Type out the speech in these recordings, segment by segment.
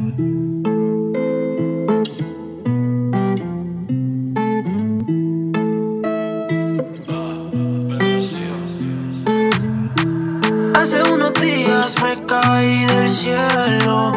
Hace unos días me caí del cielo.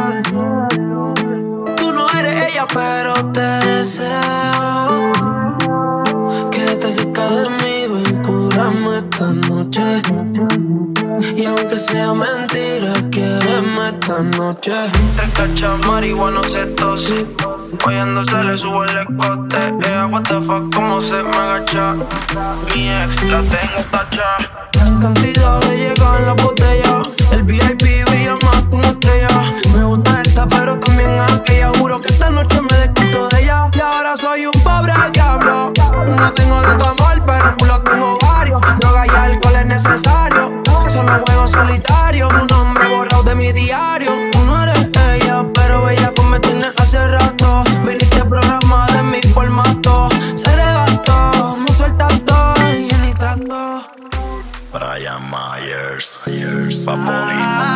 Tú no eres ella, pero te deseo. Quédate cerca de mí, ven, cúrame esta noche. Y aunque sea mentira, quiéreme esta noche. Te cacha marihuana, se tose. Oyendo se le sube el escote. What the fuck, cómo se me agacha. Mi ex la tengo tacha. En cantidad de llegar en la botella. El VIP brilla más que una estrella. Me gusta esta pero también aquella. Juro que esta noche me desquito de ella. Y ahora soy un pobre diablo. No tengo de tu amor, pero culo tengo varios. Droga y alcohol es necesario. Solo juego solitario. Tu nombre borrado de mi diario. Tú no eres ella, pero ella me tienes hace rato. Viniste al programa de mi formato. Se arrebató, me sueltas todo y yo ni trato. Brian Myers, Paponi.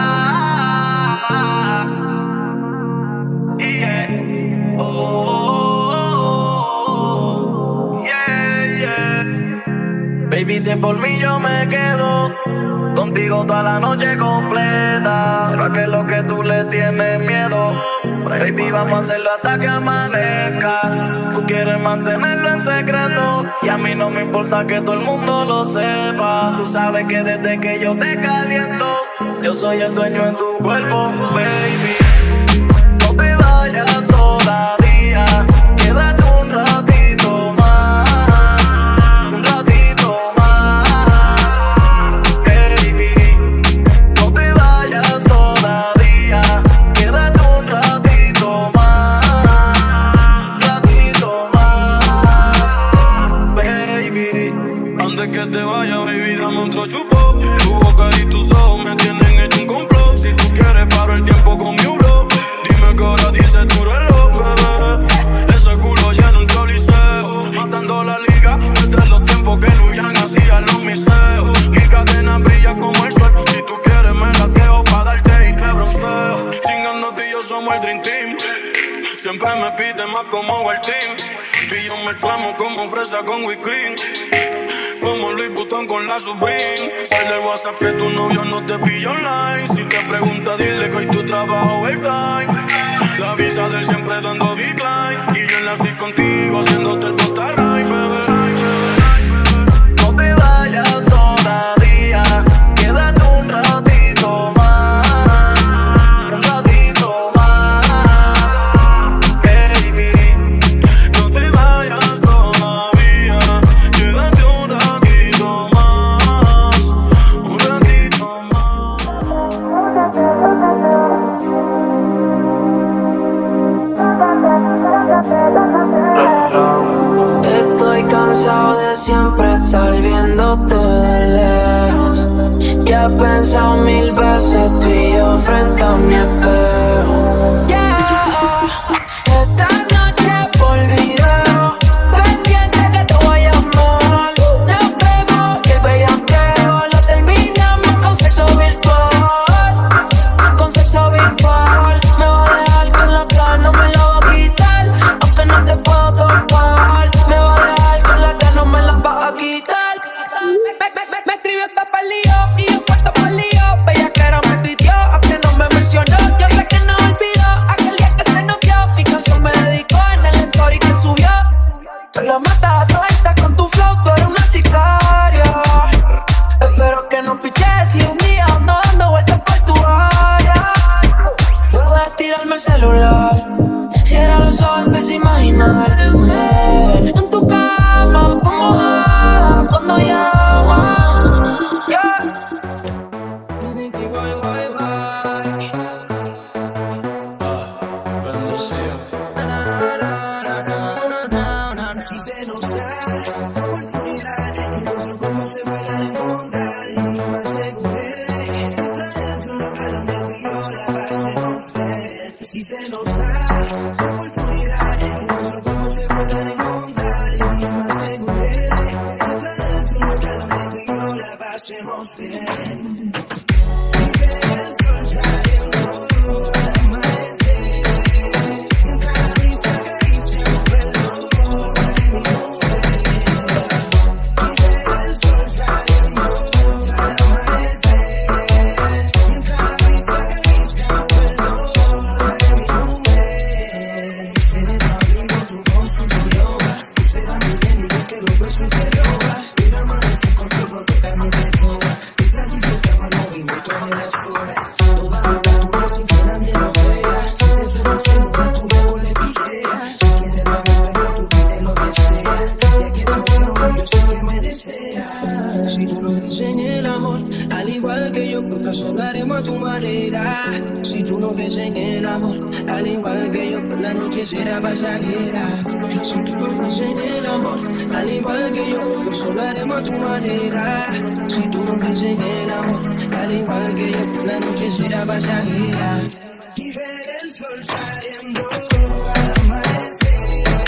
Yeah. Oh, yeah, yeah. Baby, si es por mí yo me quedo contigo toda la noche completa. ¿Será que es lo que tú le tienes miedo? Baby, vamos a hacerlo hasta que amanezca. Tú quieres mantenerlo en secreto y a mí no me importa que todo el mundo lo sepa. Tú sabes que desde que yo te caliento, yo soy el dueño de tu cuerpo, baby. No te vayas todavía, quédate un ratito más, un ratito más, baby. No te vayas todavía, quédate un ratito más, un ratito más, baby. Antes que te vayas, baby, dame otro chupo. Tu boca y tus ojos me tienen hecho un complot. Si tú quieres paro el tiempo con mi blog. Dime qué hora dice tu reloj, bebé. Ese culo llena un coliseo, matando la liga desde los tiempos que Luyan hacía los miseos. Mi cadena brilla como el sol. Si tú quieres me lateo pa' darte y te bronceo. Chingando tú y yo somos el Dream Team. Siempre me piden más como el team. Tú y yo mezclamos como fresa con whipped cream. Como Louis Vuitton con la Supreme. Sal del WhatsApp que tu novio no te pilla online. Si te pregunta dile que hoy tu trabajo overtime. La visa de él siempre dando decline. Y yo enlací contigo haciéndote el potarray, bebé. No te vayas todavía, quédate un ratito más, un ratito más, baby. No te vayas todavía, quédate un ratito más, un ratito más. Estoy cansado de siempre estar viéndote de lejos. Ya he pensado 1000 veces tú y yo frente a mi espejo. Yeah. Esta noche por video, pendiente que te voy a amar. Nos vemos y el bellaqueo lo terminamos con sexo virtual. Con sexo virtual. Me va a dejar con la cara, no me la va a quitar. Aunque no te puedo tocar. Me va a dejar con la cara, no me la va a quitar. Me escribió esta palillo y yo puesto palillo. Bella que era me tuiteó, aunque no me mencionó. Yo sé que no olvidó aquel día que se nos dio. Mi canción me dedicó en el story que subió. Te la matas a todas estas con tu flow, tú eres una sicaria. Espero que no piches y un día ando dando vueltas por tu área. Puedes tirarme el celular, cierra los ojos, empieza a imaginarme en tu cama, como mojada cuando llama. Si se nos da oportunidades, nosotros como se pueden encontrar en misma seguridad. Otra vez una noche donde tú y yo la pasemos bien. Que el sol saliendo al amanecer. amor, al igual que yo, por la noche será pasajera. Si tú no crees en el amor, al igual que yo, pues solo haremos a tu manera. Si tú no crees en el amor, al igual que yo, por la noche será pasajera. Y ver el sol saliendo al amanecer.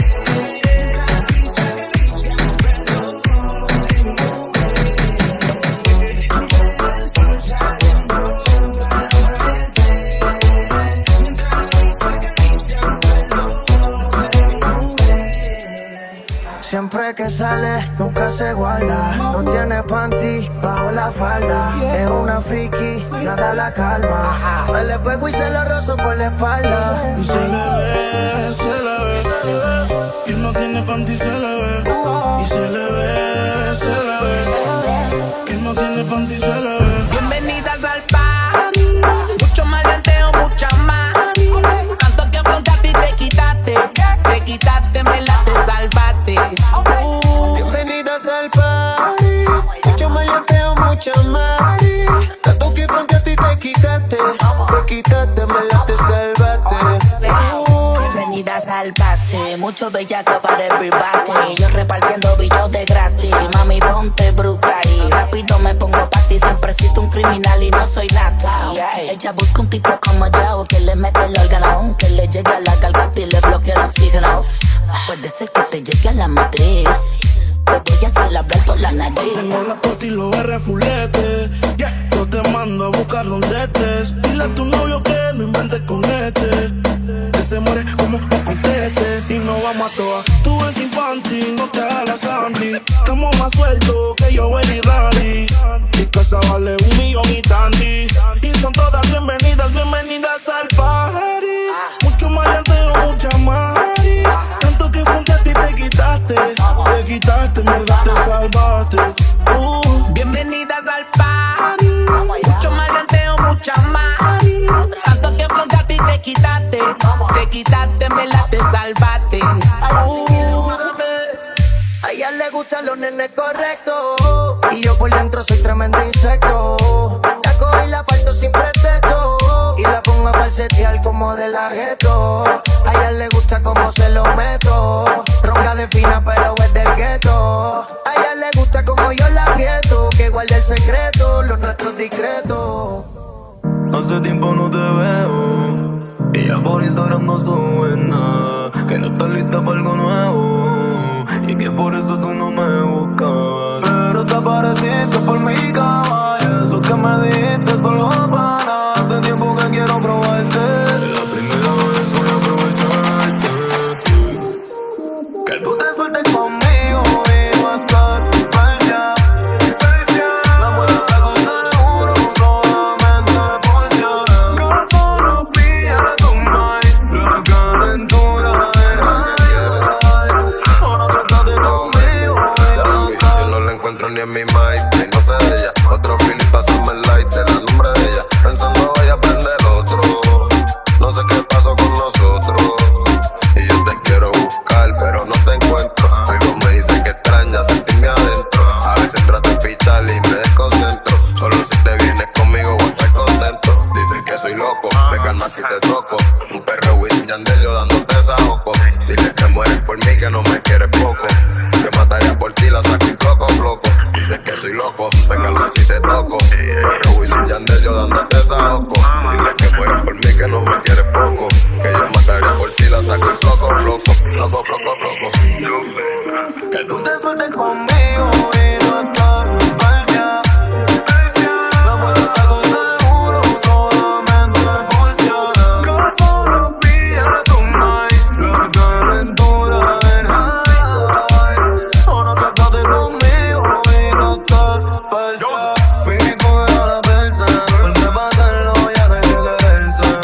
Siempre que sale, nunca se guarda. No tiene panty bajo la falda. Es una friki, nada la calma. Me le pego y se lo rozo por la espalda. Y se le ve, se le ve, se le ve. Y no tiene panty, se le ve. Y se le ve, se le ve. Que no tiene panty, se le ve. Bienvenidas al party. Mucho maleanteo, mucha más. Tanto que afrontaste y te quitaste. Te quitaste, me la te salvaste. Bienvenidas al party. Mucho maleanteo, mucha más. Tanto que frente a ti te quitaste, me la te salvaste. Bienvenidas al party, mucho bellaco para el private. Yo repartiendo billos de gratis, mami ponte bruta y rápido me pongo pa' ti. Siempre he sido un criminal y no soy nata. Ella busca un tipo como yo que le mete el órgano, que le llegue a la garganta y le bloquea el oxígeno. Puede ser que te llegue a la matriz, te voy a hacer hablar por la nariz. Tengo la cota y los R fulete. Yeah. Yo te mando a buscar donde estés. Dile a tu novio que no inventes con este. Que se muere como no conteste. Y no vamos a todas. Tú ves sin panty, no te hagas la Sandy. Estamos más sueltos que yo, y Randy. Mi casa vale 1 millón y tandy. Y son todas bienvenidas, bienvenidas al party. Mucho maleanteo, mucha mari. Tanto que frente a ti te quitaste. Te quitaste, mierda, te salvaste. Bienvenidas al party. Mucho maleanteo, mucha más. Tanto que afrontaste y te quitaste, me la te salvaste. A ella le gustan los nenes correctos. Y yo por dentro soy tremendo insecto. La cojo y la parto sin pretexto. Y la pongo a falsetear como de la gueto. A ella le gusta como se lo meto. Ronca de fina pero es del gueto. A ella le gusta como yo la aprieto. Que guarde el secreto, los nuestros discretos. Hace tiempo no te veo. Y ya por Instagram no sube nada. Que no estás lista para algo nuevo. Y que por eso tú no me buscabas. Pero te apareciste por mi cama. Y eso que me dijiste solo para nada. Hace tiempo que quiero probarte. La primera vez voy a aprovecharte. Que tú te sueltes conmigo y no estar persia. La puerta con seguro solamente por si ahora. Corazón no pilla tu mind. La calentura de nadie. Ahora suéltate conmigo y no estar. Yo no la encuentro ni en mi mind. Y no sé de ella. Otro feeling, pásame el light. El nombre de ella. Pensando voy a aprender otro. No sé qué pasó con nosotros. Y yo te quiero buscar, pero no te encuentro. Algo me dice que extraña sentirme adentro. A veces trato de pichar y me desconcentro. Solo si te vienes conmigo voy a estar contento. Dicen que soy loco, me calmas si te toco. Un perro Wisin Yandel yo dándote desahogo. Dile que mueres por mí, que no me quieres poco. Que mataría por ti, la saco y loco, loco. Dicen que soy loco, me calmas si te toco. Perro Wisin Yandel yo dándote desahogo. Dile que mueres por mí, que no me quieres poco. Que yo mataría por ti, la saco y loco, loco. Loco, loco, loco. Que tú te sueltes conmigo y no estás persia. La puerta con seguro solamente por si ahora. Corazón no pilla tu mind. La calentura de nadie. Ahora suéltate conmigo y no estás persia. Baby, coge a la persa. Porque pasarlo ya no hay que quererse.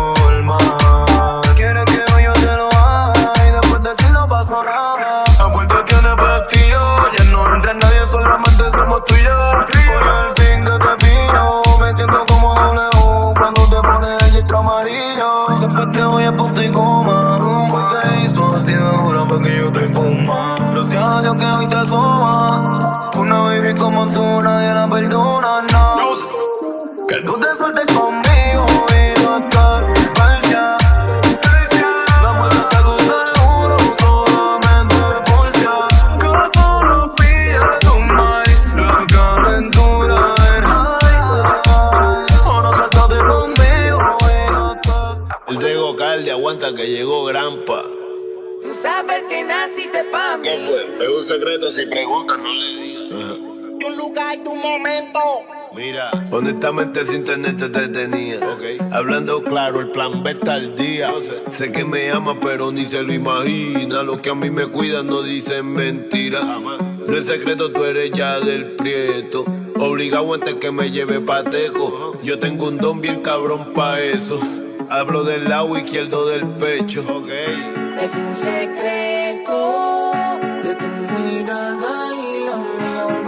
Normal. Quieres que hoy yo te lo haga y después de si no pasa nada. La puerta tiene pestillo. Ya no entra nadie, solamente somos tú y yo. Por el fin que te pillo, me siento como W cuando te pones el gistro amarillo. Después te voy a punto y coma. Hoy te hizo así de dura porque yo te coma. Gracias a Dios que hoy te soma. Una baby como tú nadie la perdona, no. Que tú te sueltes conmigo y no estás persia. tarde, aguanta que llegó Grampa. Tú sabes que naciste pa' mí. ¿Qué fue? Es un secreto, si preguntas no le digas. Tu lugar, tu momento. Mira, honestamente sin tenerte te tenía. Okay. Hablando claro, el plan B está al día. Sé que me ama, pero ni se lo imagina. Los que a mí me cuidan no dicen mentiras. No es secreto, tú eres ya del Prieto. Obligado antes que me lleve pateco. Yo tengo un don bien cabrón pa' eso. Hablo del lado izquierdo del pecho. Okay. Es un secreto de tu mirada y la mía, un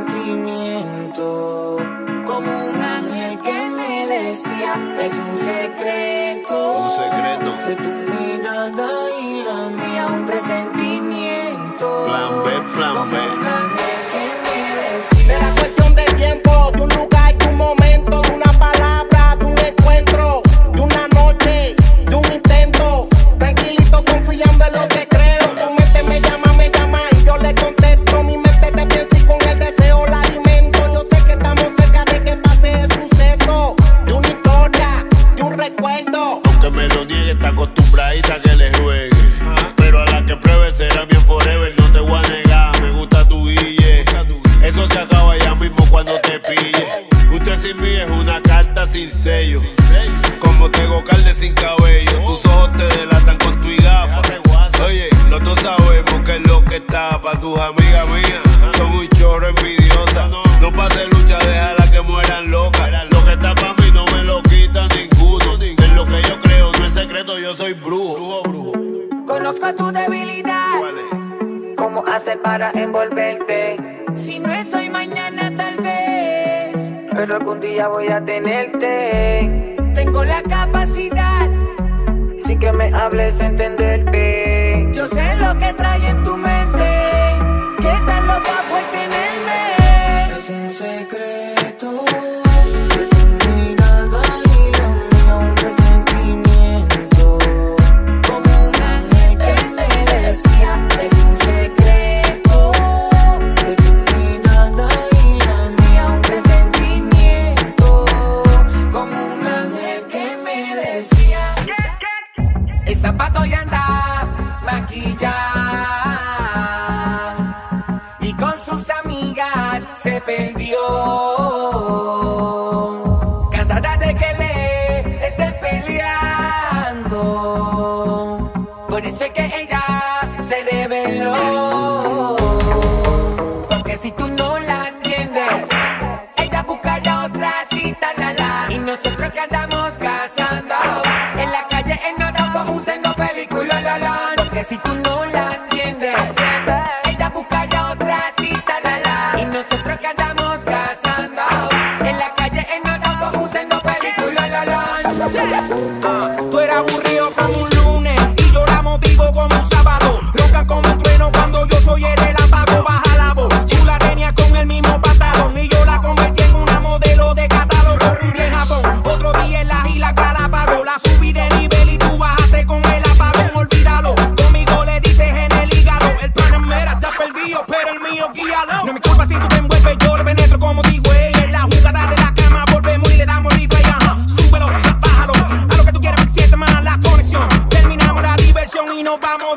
presentimiento. Como un ángel que me decía, es un secreto de tu mirada y la mía, un presentimiento. Plan B, plan Como B. un ángel que me decía. Será cuestión de tiempo, de un lugar, de un momento, de una palabra, de un encuentro, de una noche, de un intento. Tranquilito, confiando en lo que creo. Tu mente me llama y yo le contesto. Mi mente te piensa y con el deseo la alimento. Yo sé que estamos cerca de que pase el suceso, de una historia, de un recuerdo. Aunque me lo niegue, está acostumbradita a que le juegue. Pero a la que pruebe será mi forever, no te voy a negar. Me gusta tu guille. Eso se acaba ya mismo cuando te pille. Usted sin mí es una carta sin sello. Como Tego Calde sin cabello. Tus ojos te delatan con tu gafa. Oye, los dos sabemos que es lo que está. Pa' tus amigas mías son un chorro envidiosa. No pase lucha, déjala que mueran locas. Lo que está pa' mí no me lo quita ninguno. En lo que yo creo no es secreto, yo soy brujo. Conozco tu debilidad. ¿Cómo hacer para envolverte? Si no es hoy, mañana tal vez. Pero algún día voy a tenerte. Tengo la capacidad, sin que me hables, entenderte. Yo sé lo que trae en tu mente, que estás loca por tenerme. Es un secreto de tu mirada y la mía, un presentimiento. Como un ángel que me decía, es un secreto de tu mirada y la mía, un presentimiento. Como un ángel que me decía. El zapato ya anda maquillado y con sus amigas se perdió. Cansada de que le estén peleando, por eso es que ella se rebeló. Porque si tú no la entiendes, ella buscará otra cita, y nosotros que andamos cazando en la calle en autobús, haciendo película, porque si tú no la entiendes, ella buscará otra cita, y nosotros que andamos cazando en la calle en autobús, haciendo película, Tú eras aburrido como un lunes y yo la motivo como un sábado. Roca como un trueno cuando yo soy el relámpago, baja la voz. Tú la tenías con el mismo patadón y yo la convertí en una modelo de catálogo. Un día en Japón, otro día en las Islas Galápagos. La subí de nivel y tú bajaste con el apagón. Olvídalo, conmigo le diste en el hígado. El Panamera está perdido, pero el mío guíalo. No es mi culpa si tú te envuelves, yo le penetro como digo. En la jugada de la cama volvemos y le damos replay. Súbelo, bájalo, a lo que tú quieras, siente más la conexión. Terminamos la diversión y nos vamos